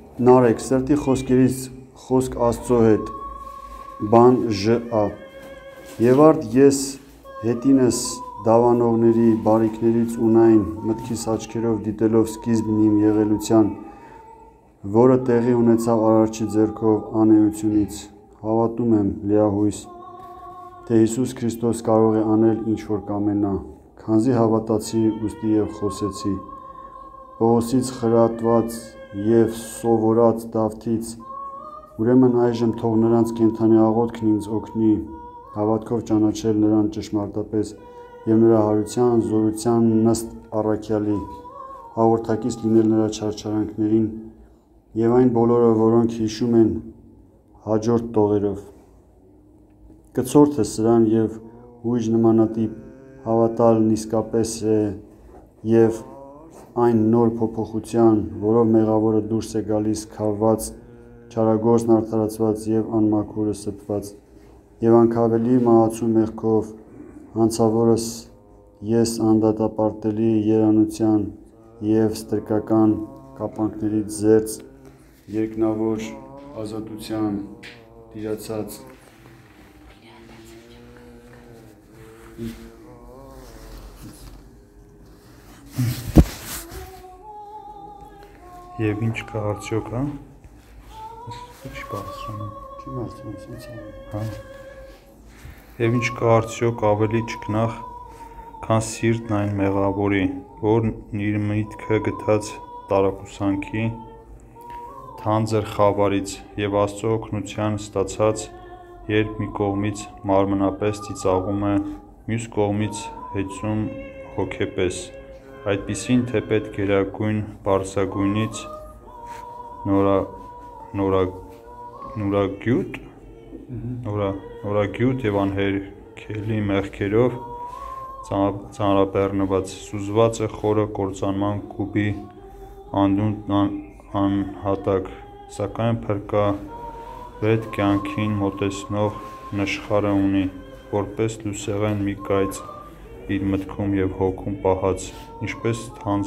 Նարեկ սրտի խոսքերից խոսք Աստծո հետ բան ժ.ա. Եվ արդ ես հետինս դավանողների բարիքներից ունայն մտքիս աչքերով դիտելով սկիզբն իմ եղելության, որը տեղի ունեցավ Արարչի ձեռքով անեությունից, հավատում եմ լիահույս, թե Հիսուս Քրիստոս կարող է անել ինչ որ կամենա, քանզի հավատացի ուստի և խոսեցի, Պողոսից խրատված և սովորած Դավթից, ուրեմն այժմ թող նրանց կենդանի աղոթքն ինձ օգնի հավատքով ճանաչել նրան ճշմարտապես և նրա հարության զորության նստ առաքյալի, հաղորդակից լինել նրա չարչարանքներին և այն բոլորը, որոնք հիշում են հաջորդ տողերով։ Կցորդ է սրան և ույժ նմանատիպ, հավատալն իսկապես է և այն նոր փոփոխության, որով մեղավորը դուրս է գալիս քավված, չարագործն արդարացված և անմաքուրը սփված, և անքավելի մահացու մեղքով հանցավորս ես անդադապարտելի երանության և ստրկական կապանքներից զերծ երկնավոր ազատության տիրացած Եվ ինչ կա արդյոք, հա? Չի բարձրանում։ Չի բարձրանում, հա։ Եվ ինչ կա արդյոք ավելի ճկնաղ, քան սիրտն այն մեղավորի, որն իր միտքը գտած տարակուսանքի, թանձր խավարից և Աստծո օգնության ստացած, երբ մի կողմից մարմնապես ծիծաղում է, մյուս կողմից հեծում հոգեպես, այդպիսին թեպետ գերագույն պարզագույնից նորագյուտ և անհերքելի մեղքերով ծանրաբեռնված, սուզված է խորը կործանման կուբի անդունդն անհատակ, սակայն փրկավետ կյանքին մոտեցնող նշխարը ունի, որպես լուսեղեն մի կայծ իր մտքում և հոգում պահած, ինչպես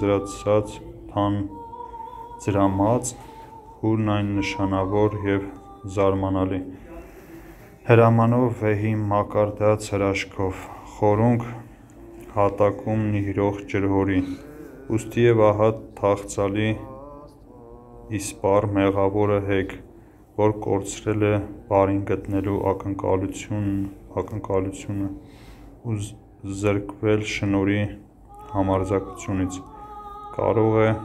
թանձրամած, ուրն այն նշանավոր և զարմանալի, հրամանով վեհի մակարդած հրաշքով, խորունգ հատակում նիրող ջրհորի, ուստի և ահա թախծալի իսպառ մեղավորը հեգ, որ կորցրել է բարին գտնելու ակնկալությունը ու զրկվել շնորհի համարձակությունից, կարող է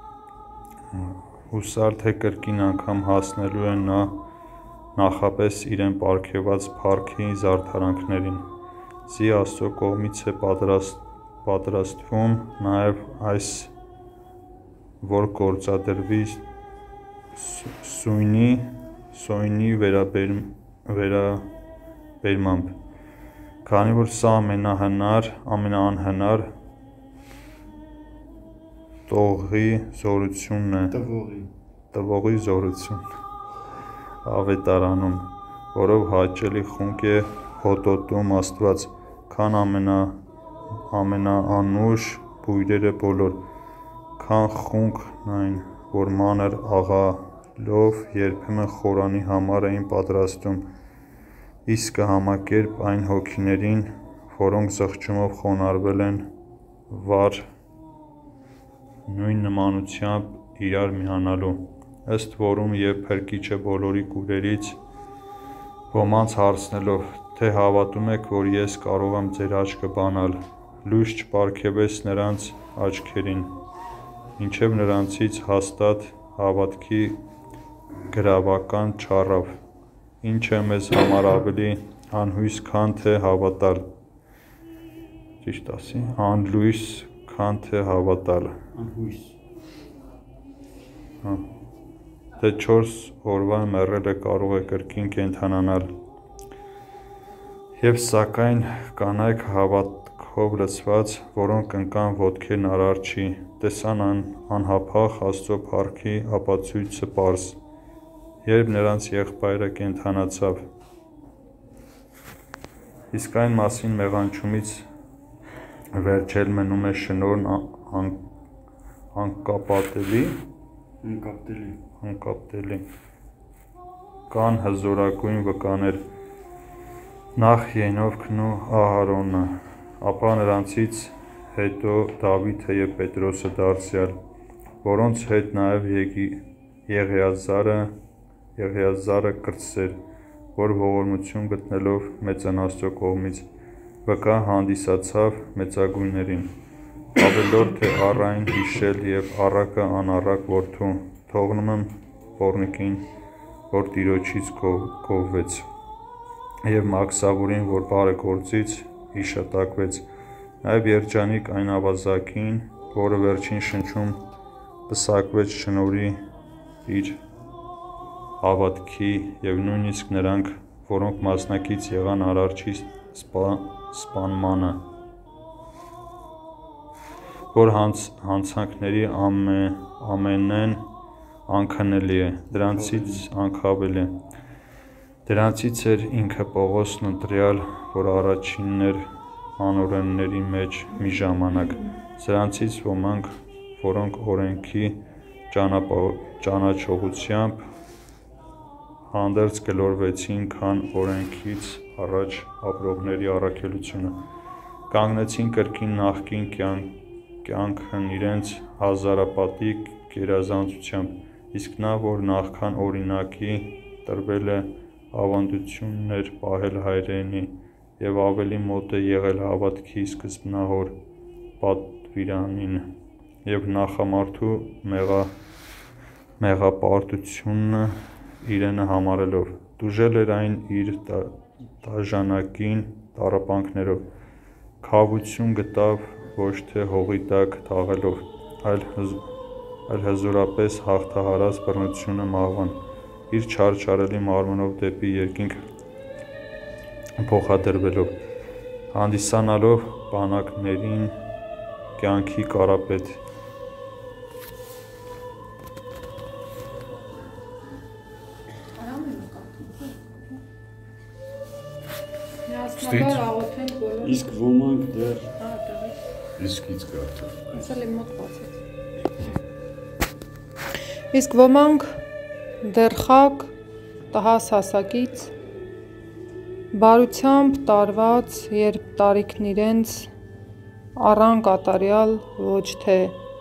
հուսալ, թե կրկին անգամ հասնելու է նա նախապես իրեն պարգևած փառքի զարդարանքներին, զի Աստծո կողմից է պատրաստվում նաև այս, որ գործադրվի սույնի վերաբերմամբ, քանի որ սա ամենաանհնար տվողի զորությունն է ավետարանում, որով հաճելի խունկ է հոտոտում Աստված, քան ամենաանուշ բույրերը բոլոր, քան խունկն այն, որ մանր աղալով երբեմն խորանի համար էին պատրաստում, իսկ կհամակերպ այն հոգիներին, որոնք զղջումով խոնարհվել են վառ նույն նմանությամբ իրար միանալու, ըստ որում և Փրկիչը բոլորի կուրերից ոմանց հարցնելով, թե հավատում եք, որ ես կարող եմ ձեր աչքը բանալ, լույս չպարգևեց նրանց աչքերին, մինչև նրանցից հաստատ հավատքի գրավական չառավ, ինչը մեզ համար ավելի անլույս, քան թե հավատալ, թե 4 օրվա մեռելը կարող է կրկին կենդանանալ, և սակայն կանայք հավատքով լցված, որոնք ընկան ոտքերն Արարչի, տեսան անհապաղ Աստծո փառքի ապացույցը պարզ, երբ նրանց եղբայրը կենդանացավ, իսկ այն մասին մեղանչումից վերջ էլ մնում է շնորհն անկապատելի, Անկապտելի։ Կան հզորագույն վկաներ նախ Ենովքն ու Ահարոնը, ապա նրանցից հետո Դավիթը և Պետրոսը դարձյալ, որոնց հետ նաև Եղիազարը կրտսեր, որ ողորմություն գտնելով մեծն Աստծո կողմից վկա հանդիսացավ մեծագույններին, ավելորդ թե առ այն հիշել և առակը անառակ որդու, թողնում եմ պոռնիկին, որ Տիրոջից գովվեց, և Մաքսավուրին, որ բարեգործից հիշատակվեց, նաև երջանիկ այն ավազակին, որը վերջին շնչում պսակվեց շնորհի իր հավատքի, և նույնիսկ նրանք, որոնք մասնակից եղան Արարչի սպանմանը, որ հանցանքների ամենեն անքննելի է, դրանցից անքավել է, դրանցից էր ինքը Պողոսն ընտրյալ, որ առաջինն էր անօրենների մեջ մի ժամանակ, սրանցից ոմանք, որոնք օրենքի ճանաչողությամբ հանդերձ գլորվեցին, քան օրենքից առաջ ապրողների առաքելությունը, կանգնեցին կրկին նախկին կյանքն իրենց հազարապատիկ գերազանցությամբ, իսկ նա, որ նախքան օրինակի տրվել է ավանդություններ պահել հայրենի և ավելի մոտ է եղել հավատքի սկզբնահոր պատվիրանին և նախամարդու մեղապարտությունն իրենը համարելով, տուժել էր այն իր դաժանակին տառապանքներով, քավություն գտավ ոչ թե հողի տակ թաղելով, այլ հզորապես հաղթահարած բռնությունը մահվան, իր չարչարելի մարմնով դեպի երկինք փոխադրվելով, հանդիսանալով բանակներին կյանքի կարապետ, Իսկ ոմանք դեռ Իսկ ոմանք դեռ խակ տհաս հասակից, բարությամբ տարված, երբ տարիքն իրենց առան կատարյալ ոչ թե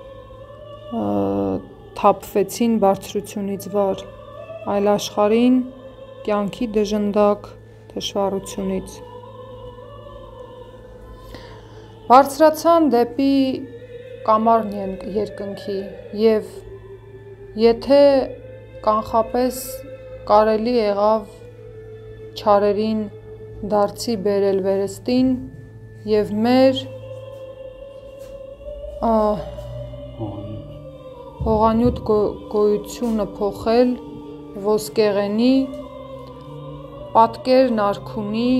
թափվեցին բարձրությունից վար, այլ աշխարհին կյանքի դժնդակ թշվառությունից, բարձրացան դեպի կամարն երկնքի և եթե կանխապես կարելի եղավ չարերին դարձի բերել վերստին և մեր հողանյութ գոյությունը փոխել ոսկեղենի, պատկերն արքունի,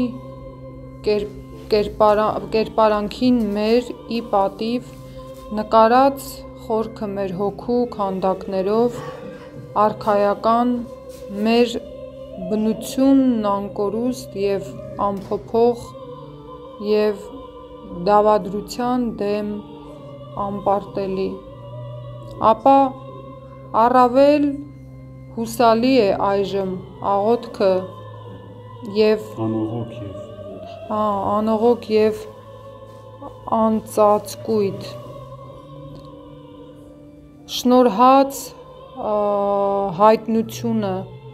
կերպարանքին մեր ի պատիվ նկարած խորքը մեր հոգու քանդակներով, արքայական մեր բնությունն անկորուստ և անփոփոխ և դավադրության դեմ անպարտելի, ապա առավել հուսալի է այժմ աղոթքը և անողոք և անծածկույթ, շնորհած հայտնությունը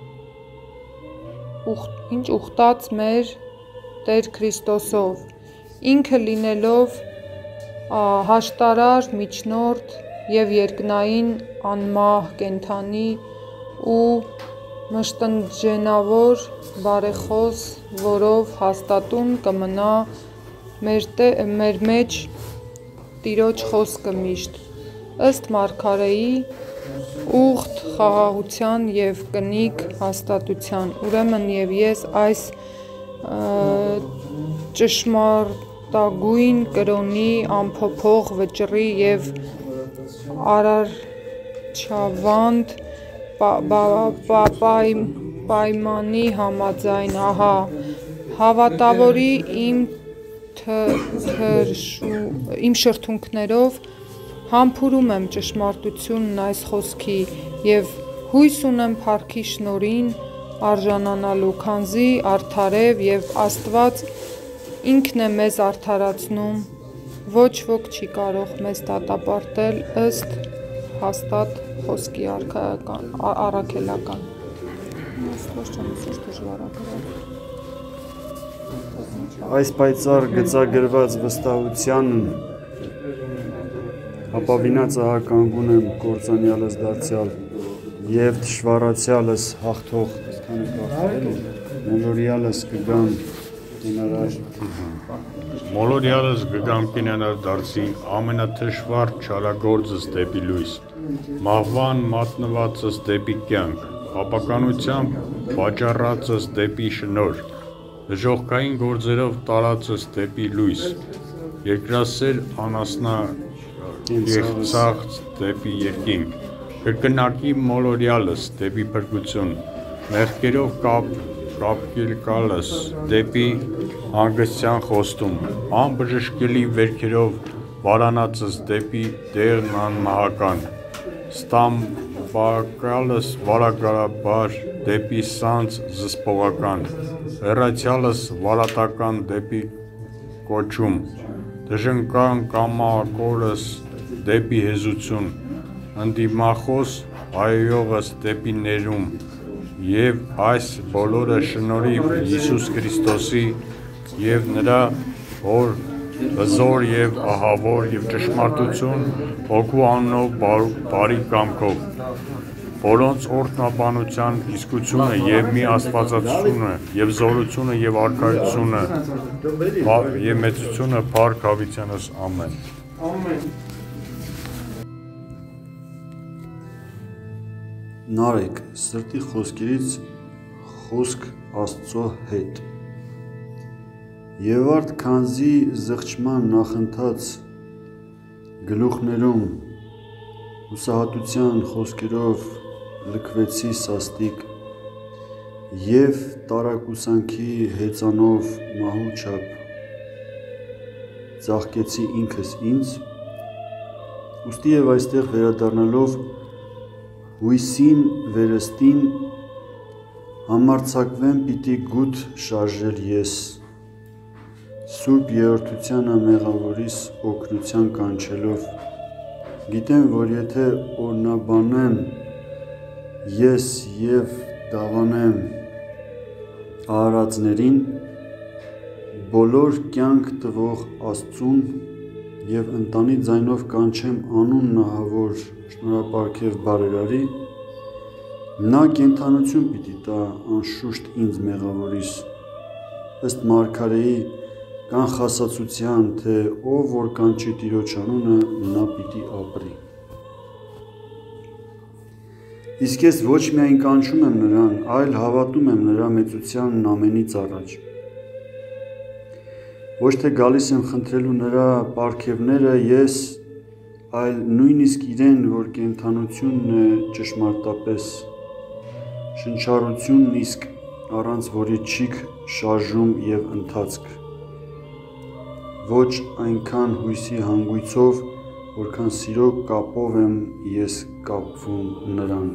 ուխտած մեր Տեր Քրիստոսով, ինքը լինելով հաշտարար միջնորդ և երկնային անմահ կենդանի ու մշտնջենավոր բարեխոս, որով հաստատուն կմնա մեր մեջ Տիրոջ խոսքը միշտ, ըստ մարգարեի ուղտ խաղաղության և կնիկ հաստատության, ուրեմն և ես այս ճշմարտագույն կրոնի անփոփոխ վճռի և արարչավանդ պայմանի համաձայն, ահա, հավատավորի իմ շրթունքներով համբուրում եմ ճշմարտությունն այս խոսքի եւ հույս ունեմ փառքի շնորհին արժանանալու, քանզի արդարև եւ Աստված ինքն է մեզ արդարացնում, ոչ ոք չի կարող մեզ դատապարտել ըստ հաստատ խոսքի առաքելական։ Այս պայծառ գծագրված վստահությանն ապավինած ահականգուն եմ կործանյալս դարձյալ և թշվառացյալս հաղթող մոլորյալս կգամ Մոլորյալս գգամ կինանար դարձի ամենաթշվառ չարագործս դեպի լույս, մահվան մատնվածս դեպի կյանք, ապականությամբ վաճառածս դեպի շնոր, դժոխքային գործերով տարածս դեպի լույս, երկրասեր անասնա եղծաղ դեպի երկինք, կրկնակի մոլորյալս դեպի փրկություն, մեղքերով կապկելկալս դեպի հանգստյան խոստում, անբժշկելի վերքերով վարանածս դեպի դեղն անմահական, ստամբակալս վարագարաբար դեպի սանձ զսպողական, հեռացյալս վարատական դեպի կոչում, դժնկան կամակորս դեպի հեզություն, ընդդիմախոս հայոյողս դեպի ներում, և այս բոլորը շնորհիվ Հիսուս Քրիստոսի և նրա որ հզոր և ահավոր և ճշմարտություն հոգու անունով բարի կամքով, որոնց օրհնաբանության իսկությունը և մի աստվածացությունը և զորությունը և արքայությունը և մեծությունը փառք հավիտյանս ամեն։ Նարեկ սրտի խոսքերից խոսք Աստծո հետ Եվ արդ քանզի զղջման նախընթաց գլուխներում հուսահատության խոսքերով լքվեցի սաստիկ և տարակուսանքի հեծանով մահու չափ ծաղկեցի ինքս ինձ, ուստի և այստեղ վերադառնալով հույսին վերստին համարձակվեմ պիտի գութ շարժել ես, Սուրբ երրորդությանը մեղավորիս օգնության կանչելով, գիտեմ, որ եթե օրհնաբանեմ ես և դավանեմ արարածներին, բոլոր կյանք տվող Աստծուն և ընտանի ձայնով կանչեմ անուն նահավոր շնորհապարգև բարերարի, նա կենդանություն պիտի տա անշուշտ ինձ մեղավորիս, ըստ մարգարեի կանխասացության, թե ով որ կանչի Տիրոջ անունը, նա պիտի ապրի։ Իսկ ես ոչ միայն կանչում եմ նրան, այլ հավատում եմ նրա մեծությանն ամենից առաջ։ Ոչ թե գալիս եմ խնդրելու նրա պարգևները ես, այլ նույնիսկ իրեն, որ կենդանությունն է ճշմարտապես, շնչառությունն իսկ առանց որի չիք շարժում և ընթացք, ոչ այնքան հույսի հանգույցով, որքան սիրո կապով եմ ես կապվում նրան։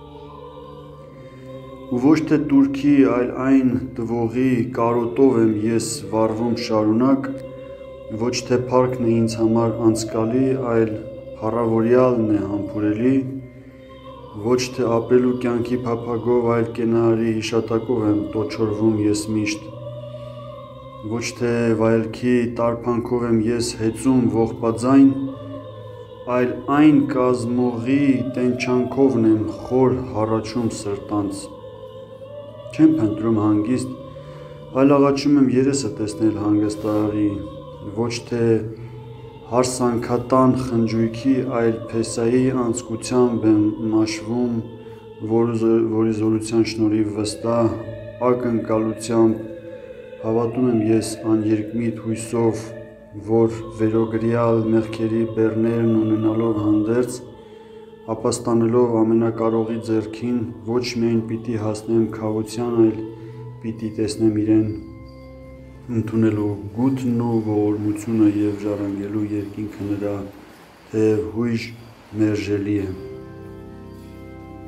Ու ոչ թե տուրքի, այլ այն տվողի կարոտով եմ ես վարվում շարունակ, ոչ թե փառքն է ինձ համար անցկալի, այլ փառավորյալն է համբուրելի, ոչ թե ապրելու կյանքի փափագով, այլ կենարի հիշատակով եմ տոչորվում ես միշտ, ոչ թե վայելքի տարփանքով եմ ես հեծում ողբաձայն, այլ այն կազմողի տենչանքովն եմ խոր հառաչում սրտանց, չեմ փնտրում հանգիստ, այլ աղաչում եմ երեսը տեսնել հանգստարարի, ոչ թե հարսանքատան խնջույքի, այլ փեսայի անձկությամբ եմ մաշվում, որի զորության շնորհիվ վստահ ակնկալությամբ հավատում եմ ես աներկմիտ հույսով, որ վերոգրյալ մեղքերի բեռներն ունենալով հանդերձ, ապաստանելով ամենակարողի ձեռքին, ոչ միայն պիտի հասնեմ քավության, այլ պիտի տեսնեմ իրեն, ընդունելու գութն ու ողորմությունը և ժառանգելու երկինքը նրա, թեև հույժ մերժելի է։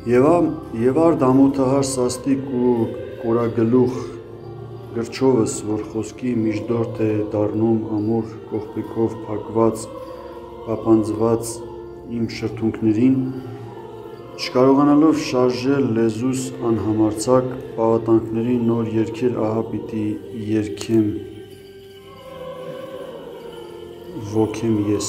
Եվ ար դամոթահար սաստիկ ու կորագլուխ գրչովս, որ խոսքի միջդորդ է դառնում ամուր կողպեքով փակված, պապանձված իմ շրթունքներին, չկարողանալով շարժել լեզուս անհամարձակ, պաղատանքների նոր երգեր ահա պիտի երգեմ, ոգեմ ես։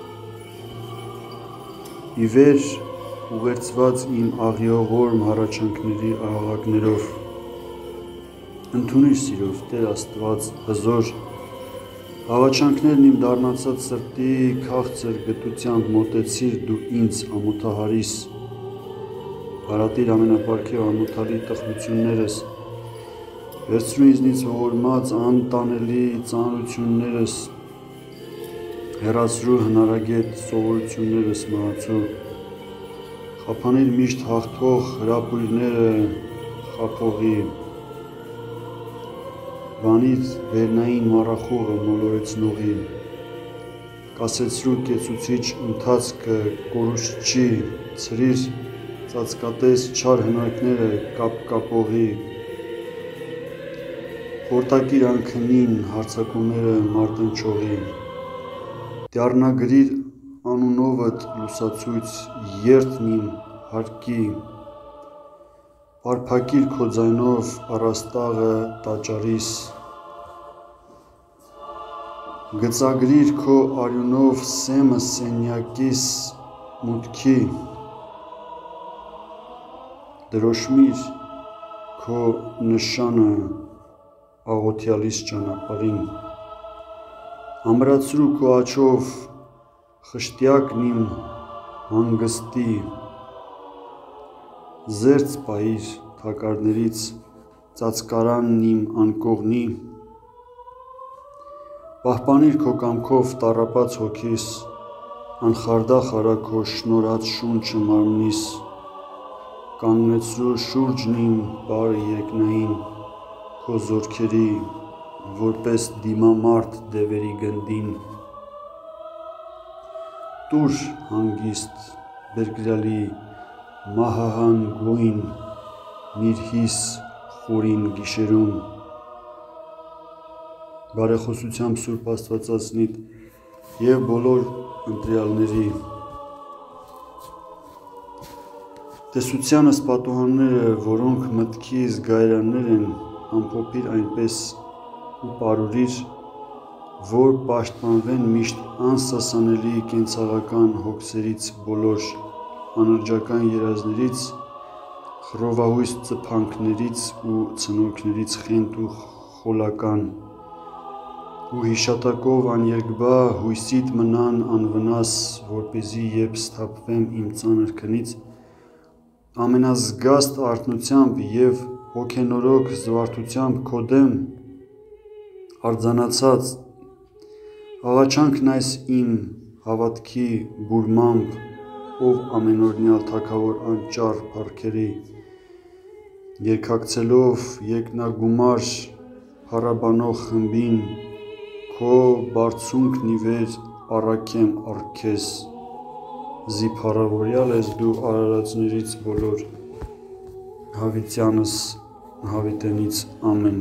Ի վեր ուղերձված իմ աղիողորմ հառաչանքների աղաղակներով, ընդունիր սիրով, Տեր Աստված, հզոր, աղաչանքներն իմ դառնացած սրտի քաղցր գտությամբ մոտեցիր դու ինձ ամոթահարիս, հարատիր ամենապարգև անմոթալի տխրություններս, վերցրու ինձնից ողորմած անտանելի ծանրություններս, հեռացրու հնարագետ սովորություններս մահացու, խափանիր միշտ հաղթող հրապույրները խափողի, վանիր վերնային մառախուղը մոլորեցնողի, կասեցրու կեցուցիչ ընթացքը կորուստչի, ցրիր ծածկատես չար հնարքները կապկապողի, խորտակիր անքնին հարձակումները մարտնչողի, դառնագրիր անունովդ լուսացույց երդն իմ հարկի, պարփակիր քո ձայնով առաստաղը տաճարիս, գծագրիր քո արյունով սեմը սենյակիս մուտքի, դրոշմիր քո նշանը աղոթյալիս ճանապարհին, ամրացրու քո աջով խշտյակն իմ հանգստի, զերծ պահիր թակարդներից ծածկարանն իմ անկողնի, պահպանիր քո կամքով տառապած հոգիս, անխարդախ արա քո շնորհած շունչը մարմնիս, կանգնեցրու շուրջն իմ բարը երկնային, քո զորքերի, որպես դիմամարտ դևերի գնդին, տուր հանգիստ բերգրալի մահահան գույն նիրհիս խորին գիշերում, բարեխոսությամբ Սուրբ Աստվածածնիդ և բոլոր ընտրյալների, տեսությանս պատուհանները, որոնք մտքիս գայրաններ են, ամփոփիր այնպես ու պարուրիր, որ պաշտպանվեն միշտ անսասանելի կենցաղական հոգսերից բոլոր անրջական երազներից, խռովահույս ծփանքներից ու ցնորքներից խենթ ու խոլական, ու հիշատակով աներկբա հույսիդ մնան անվնաս, որպեսզի երբ սթափվեմ իմ ծանր քնից, ամենազգաստ արթնությամբ և հոգենորոգ զվարթությամբ քո դեմ արձանացած, աղաչանքն այս իմ հավատքի բուրմամբ, ով ամենօրնյալ թագավոր անճառ փառքերի, երգակցելով երկնագումար փառաբանող խմբին, քո բարձունքն ի վեր առաքեմ առ քեզ, զի փառավորյալ ես դու արարածներից բոլոր, հավիտյանս հավիտենից ամեն։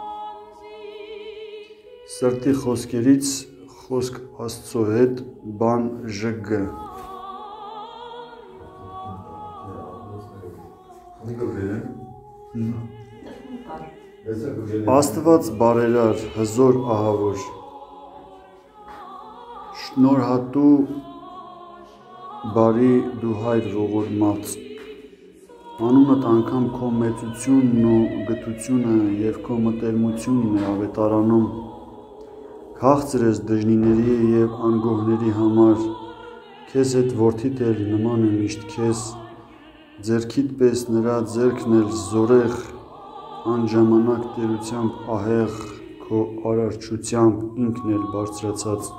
Սրտի խոսքերից խոսք Աստծո հետ բան ԺԳ Աստված բարերար, հզոր ահավոր, շնորհատու բարի դու հայր ողորմած, անունդ անգամ քո մեծությունն ու գթությունը և քո մտերմությունն է ավետարանում, քաղցր ես դժնիների և անգողների համար, քեզ հետ որդիդ էլ նման է միշտ քեզ, ձեռքիդ պես նրա ձեռքն էլ զորեղ, անժամանակ տերությամբ ահեղ, քո արարչությամբ ինքն էլ բարձրացած,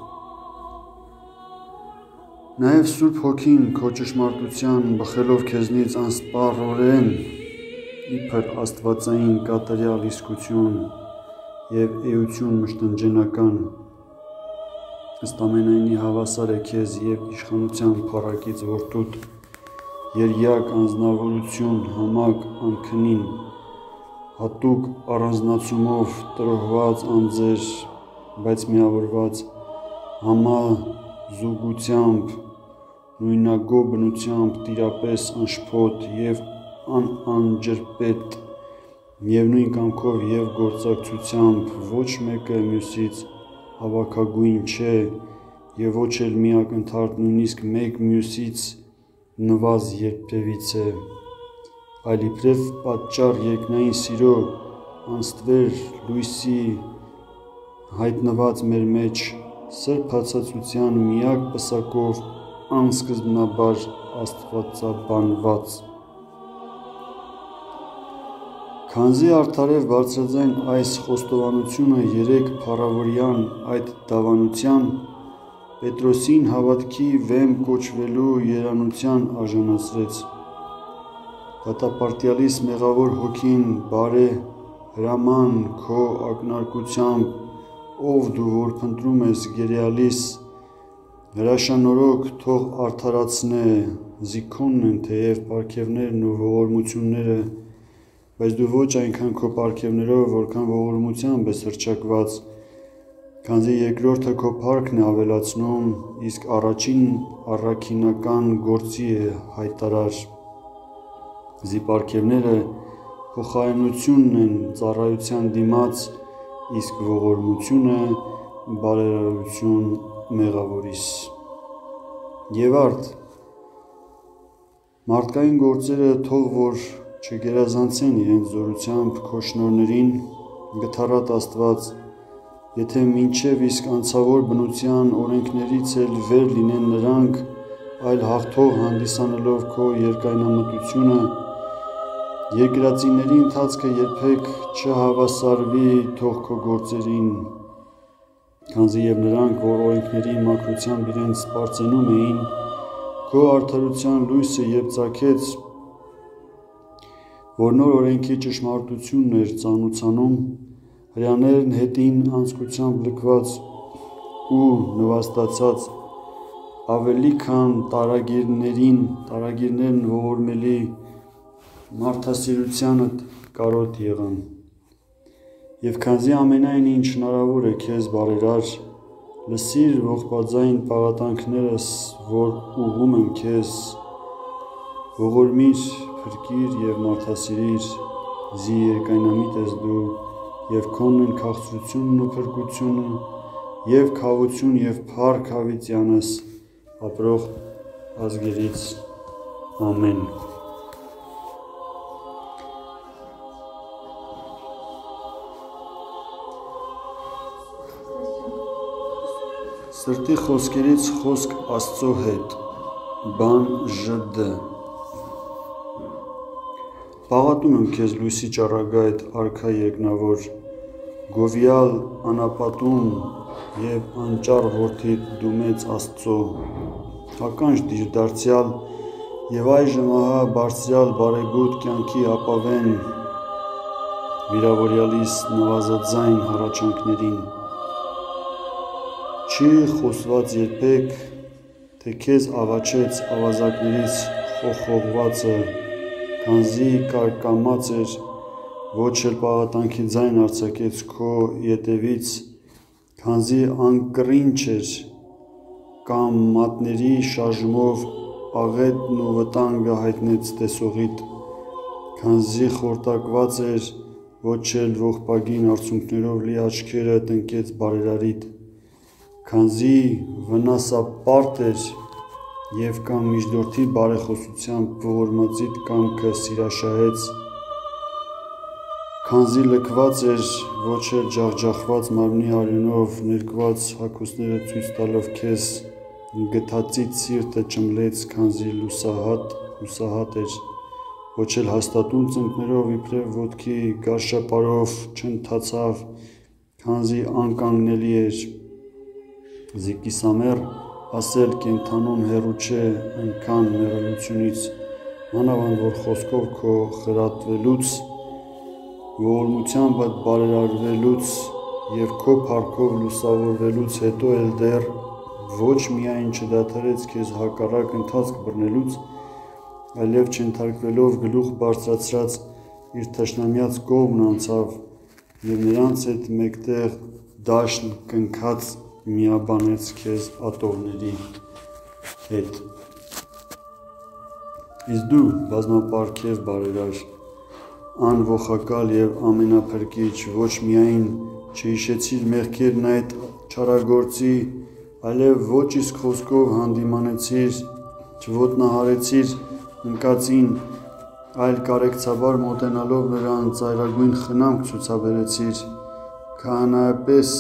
նաև Սուրբ Հոգին քո ճշմարտության բխելով քեզնից անսպառորեն, իբր աստվածային կատարյալ իսկություն և էություն մշտնջենական, ըստ ամենայնի հավասար է քեզ և իշխանության փառակից որդուդ երյակ անձնավորություն համակ անքնին, հատուկ առանձնացումով տրոհված անձեր, բայց միավորված համազուգությամբ, նույնագո բնությամբ, տիրապես անշփոթ և անջրպետ, միևնույն կամքով և գործակցությամբ, ոչ մեկը մյուսից հավաքագույն չէ և ոչ էլ մի ակնթարթ նույնիսկ մեկ մյուսից նվազ երբևիցե, այլ իբրև պատճառ երկնային սիրո անստվեր լույսի հայտնված մեր մեջ սրբացածության միակ պսակով անսկզբնաբար աստվածաբանված։ Քանզի արդար և բարձրաձայն այս խոստովանությունը երեք փառավորյան այդ դավանության Պետրոսին հավատքի վեմ կոչվելու երանության արժանացրեց։ Դատապարտյալիս մեղավոր հոգին բարե հրաման քո ակնարկությամբ, ով դու որ փնտրում ես գերեալիս, հրաշանորոգ թող արդարացնե, զիքոնն են թեև պարգևներն ու ողորմությունները, բայց դու ոչ այնքան քո պարգևներով, որքան ողորմությամբ ես հռչակված, քանզի երկրորդը քո փառքն է ավելացնում, իսկ առաջին առաքինական գործի է հայտարար։ Զի պարգևները փոխարինությունն են ծառայության դիմաց, իսկ ողորմությունը բարերարություն մեղավորիս։ Եվ արդ, մարդկային գործերը թող որ չգերազանցեն իրենց զորությամբ քո շնորհներին, գթառատ Աստված, եթե մինչև իսկ անցավոր բնության օրենքներից էլ վեր լինեն նրանք, այլ հաղթող հանդիսանալով քո երկայնամտությունը, երկրածիների ընթացքը երբեք չհավասարվի թող քո գործերին, քանզի և նրանք, որ օրենքների մաքրությամբ իրենց սպառծենում էին, քո արդարության լույսը երբ ծագեց, որ նոր օրենքի ճշմարտությունն էր ծանուցանում, հրեաներն հետին անձկությամբ լքված ու նվաստացած, ավելի քան տարագիրներն ողորմելի մարդասիրությանդ կարոտ եղան։ Եվ քանզի ամենայն ինչ հնարավոր է քեզ բարերար, լսիր ողբաձայն պաղատանքներս, որ ուղղում եմ քեզ, ողորմիր, փրկիր և մարդասիրիր, զի երկայնամիտ ես դու, և քոնն են քաղցրությունն ու փրկությունը, և քավություն և փառք հավիտյանս, ապրող ազգերից, ամեն։ Սրտի խոսքերից խոսք Աստծո հետ, բան Ժ.Դ. Պաղատում եմ քեզ լույսի ճառագայթ արքա երկնավոր, գովյալ անապատում և անճառ որդիդ դու մեծ Աստծո, ականջ դիր դարձյալ և այժմ ահա բարձրյալ բարեգութ կյանքի ապավեն վիրավորյալիս նվազաձայն հառաչանքներին։ Չի խոսված երբեք, թե քեզ աղաչեց ավազակներից խոխողվածը, քանզի կարկամած էր, ոչ էլ պաղատանքի ձայն արձակեց քո ետևից, քանզի անկռինչ էր, կամ մատների շարժումով աղետն ու վտանգը հայտնեց տեսողիդ, քանզի խորտակված էր, ոչ էլ ողբագին արցունքներով լի աչքերը տնկեց բարերարիդ, քանզի վնասապարտ էր և կամ միջնորդի բարեխոսությամբ ողորմածիդ կամքը սիրաշահեց, քանզի լքված էր, ոչ էլ ջախջախված մարմնի արյունով ներկված հագուստները ցույց տալով քեզ, գթածիդ սիրտը ճմլեց, քանզի լուսահատ էր, ոչ էլ հաստատուն ծնկներով իբրև ոտքի գարշապարով չընթացավ, քանզի անկանգնելի էր, զի կիսամեռ ասել կենդանուն հեռու չէ այնքան մեռելությունից, մանավանդ որ խոսքով քո խրատվելուց, ողորմությամբ բարերարվելուց և քո փառքով լուսավորվելուց հետո էլ դեռ ոչ միայն չդադարեց քեզ հակառակ ընթացք բռնելուց, այլև չենթարկվելով գլուխ բարձրացրած իր թշնամյաց կողմն անցավ և նրանց հետ մեկտեղ դաշն կնքած միաբանեց քեզ ատողների հետ։ Իսկ դու, բազմապարգև բարերար, անողակալ և ամենափրկիչ, ոչ միայն չհիշեցիր մեղքերն այդ չարագործի, այլև ոչ իսկ խոսքով հանդիմանեցիր, չոտնահարեցիր ընկածին, այլ կարեկցաբար մոտենալով նրան ծայրագույն խնամք ցուցաբերեցիր, քահանայապես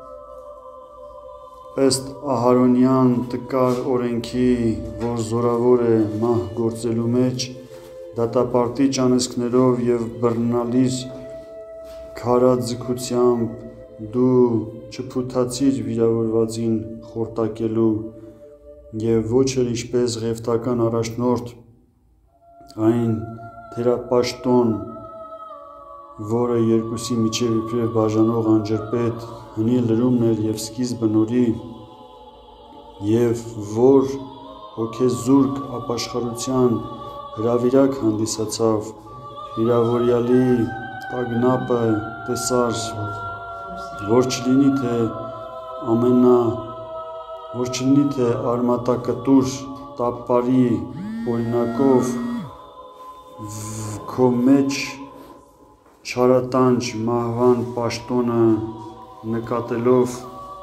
ըստ Ահարոնյան տկար օրենքի, որ զորավոր է մահ գործելու մեջ, դատապարտի ճանասքներով և բռնալիր քարաձգությամբ դու չփութացիր վիրավորվածին խորտակելու և ոչ էլ ինչպես ղևտական առաջնորդ այն թերապաշտոն, որը երկուսի միջև իբրև բաժանող անջրպետ, հնի լրումն էր և սկիզբը նորի, և որ հոգեզուրկ ապաշխարության հրավիրակ հանդիսացավ, վիրավորյալի տագնապը տեսար, որ չլինի թե արմատակտուր տապարի օրինակով քո մեջ չարատանչ մահվան պաշտոնը նկատելով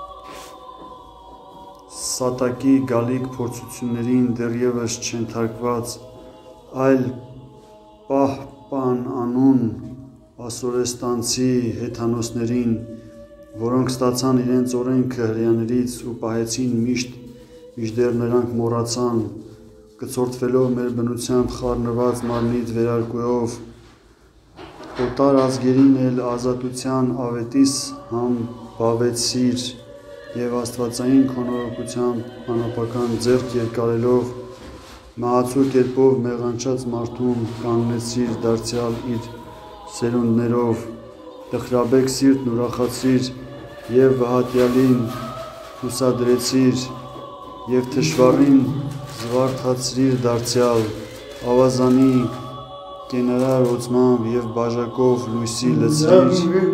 սատակի գալիք փորձություններին դեռևս չենթարկված, այլ պահպանանուն ասորեստանցի հեթանոսներին, որոնք ստացան իրենց օրենքը հրեաներից ու պահեցին մինչդեռ նրանք մոռացան, կցորդվելով մեր բնությամբ խառնված մարմնիդ վերարկուով, օտար ազգերին էլ ազատության ավետիս համբավեցիր և աստվածային քո նորոգությամբ անապական ձեռք երկարելով մահացու կերպով մեղանչած մարդուն կանգնեցիր դարձյալ իր սերունդներով, տխրաբեկ սիրտն ուրախացրիր և վհատյալին հուսադրեցիր և թշվառին զվարթացրիր դարձյալ, ավազանի կենարար օծմամբ և բաժակով լույսի լցրիր,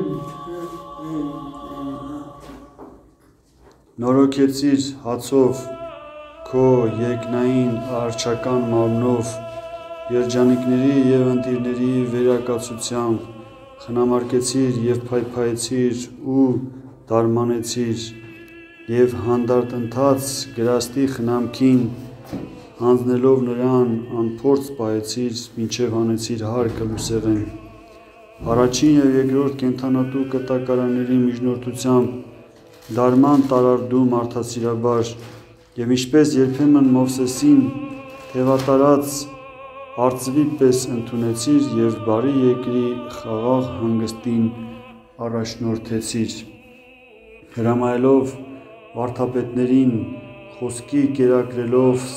նորոգեցիր հացով քո երկնային արարչական մարմնով, երջանիկների և ընտիրների վերակացությամբ, խնամարկեցիր և փայփայեցիր ու դարմանեցիր և հանդարտ գրաստի խնամքին հանձնելով նրան անփորձ պահեցիր, մինչև հանեցիր հարկը լուսեղեն, առաջին և երկրորդ կենդանատու կտակարանների միջնորդությամբ դարման տարար դու մարդասիրաբար և ինչպես երբեմն Մովսեսին թևատարած արծվի պես ընդունեցիր և բարի երկրի խաղաղ հանգստին առաջնորդեցիր, հրամայելով վարդապետներին խոսքի կերակրով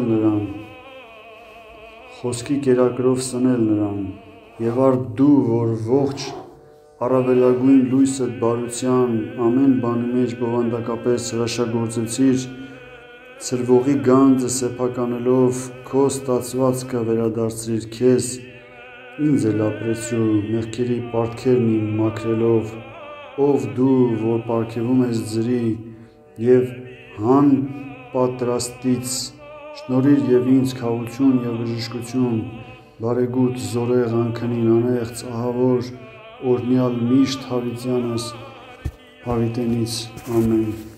սնել նրան, և արդ դու, որ ողջ առավելագույն լույսդ բարության ամեն բանի մեջ բովանդակապես հրաշագործեցիր, ցրվողի գանձը սեփականելով քո ստացվածքը վերադարձրիր քեզ, ինձ էլ ապրեցրու մեղքերի պարտքերն իմ մաքրելով, ով դու, որ պարգևում ես ձրի և հանպատրաստից, շնորհիր և ինձ քավություն և բժշկություն, բարեգութ, զորեղ, անքնին, անեղծ, ահավոր, օրհնյալ միշտ հավիտյանս հավիտենից, ամեն։